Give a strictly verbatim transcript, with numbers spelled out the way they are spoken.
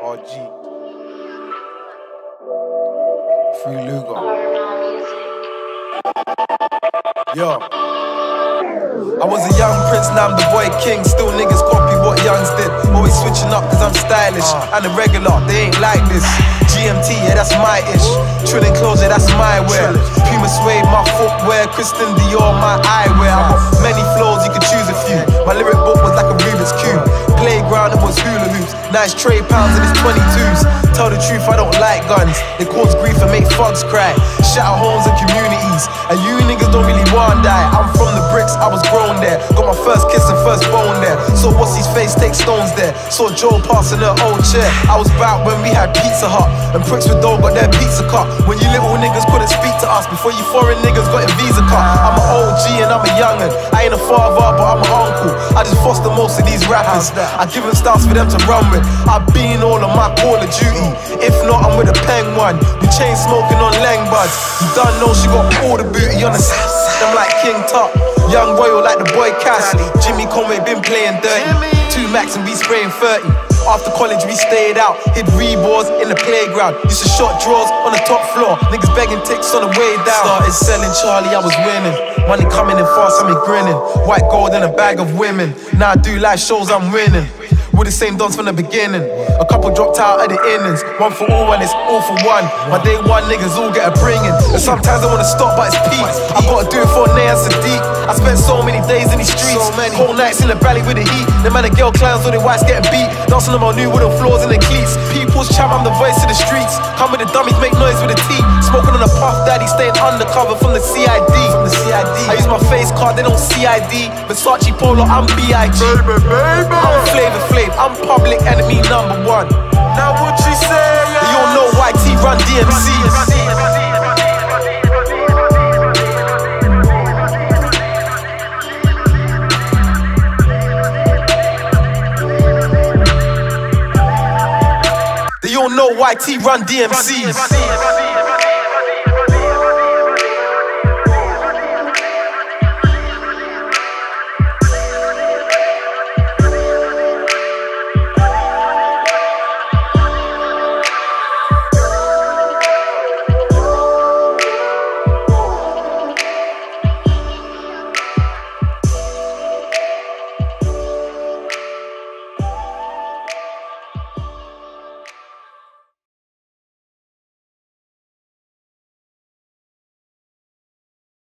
R G. Free Luger. Yo. I was a young prince, now I'm the boy king. Still niggas copy what youngs did. Always switching up cause I'm stylish. And the regular, they ain't like this. G M T, yeah, that's my ish. Trilling clothes, yeah, that's my wear. Puma suede, my footwear. Christian Dior, my eyewear. I got many flows, you can choose a few. My lyric book was like a Rubik's Cube. Playground, it was hula hoops. Nice tray pounds and it's twenty-twos. Tell the truth, I don't like guns. They cause grief and make thugs cry. Shatter homes and communities. And you niggas don't really want die. I'm from the bricks, I was grown there. Got my first kiss and first bone there. Saw what's his face take stones there. Saw Joe passing her old chair. I was back when we had Pizza Hut. And pricks with dough got their pizza cut. When you little niggas couldn't speak to us. Before you foreign niggas got a visa cut. I'm an O G and I'm a youngin'. I ain't a father but I'm an uncle. I just foster most of these rappers. I give them styles for them to run with. I've been all on my Call of Duty. If not, I'm with a pen one. We chain smoking on Lang buds. You done know she got all the booty on the south side. I'm like King Tut. Young Royal like the boy Cass. Jimmy Conway been playing dirty. Two max and we spraying thirty. After college we stayed out, hit reboards in the playground. Used to shot drawers on the top floor. Niggas begging ticks on the way down. Started selling Charlie, I was winning. Money coming in fast, I'm grinning. White gold and a bag of women. Now I do live shows, I'm winning. With the same dance from the beginning. A couple dropped out at the innings. One for all and it's all for one. My day one niggas all get a bringing. And sometimes I wanna stop but it's peak. I gotta do it for Nay and Sadiq. I spent so many days in these streets. Whole nights in the valley with the heat. The man and girl clowns or the whites getting beat. Dancing on my new wooden floors in the cleats. People's champ, I'm the voice of the streets. Come with the dummies, make noise with the T. Smoking on a puff daddy, staying undercover from the C I D. From the C I D. I use my face card, they don't C I D. Versace Polo, I'm B I G. Baby, baby. I'm Flavor Flav. I'm public enemy number one. Now what you say? Yeah. You don't know Y T run D M C. You don't know Y T run D M C.